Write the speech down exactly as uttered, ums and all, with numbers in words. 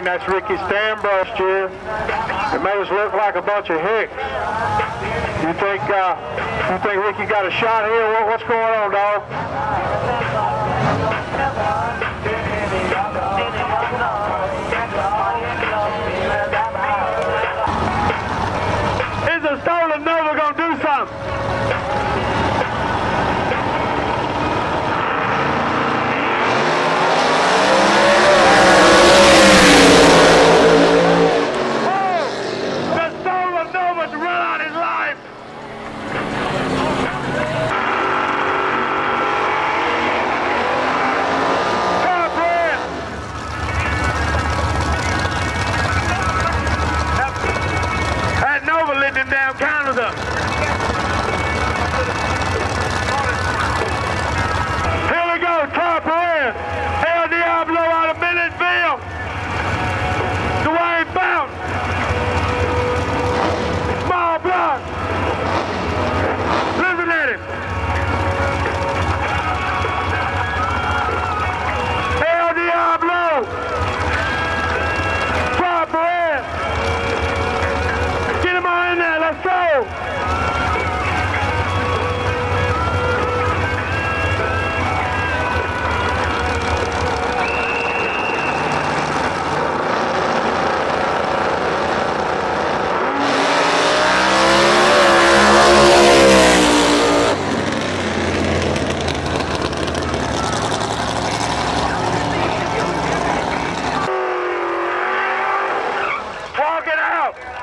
That's Ricky Stanbrush here. It made us look like a bunch of hicks. You think, uh, you think Ricky got a shot here? What, what's going on, dog? Is a stolen Nova gonna do something? Down Canada. Here we go, top end. El Diablo out of Milledgeville. Dwayne Fountain. Small block. Listen at him. El Diablo. Top end. Get him on in there, let's go! Talk it out!